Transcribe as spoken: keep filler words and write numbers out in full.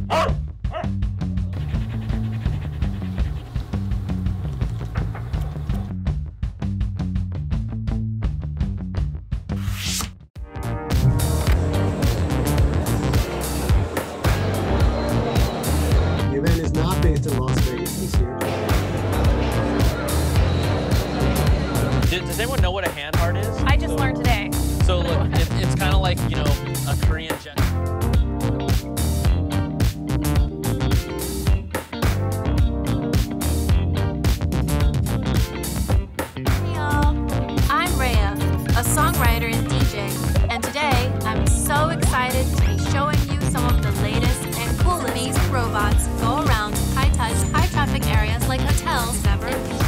Does anyone know what a hand heart is? I just learned today. So look, it, it's kind of like, you know, a Korean jet. Hey y'all, I'm Rhea, a songwriter and D J, and today I'm so excited to be showing you some of the latest and coolest robots go around high-touch, high-traffic areas like hotels and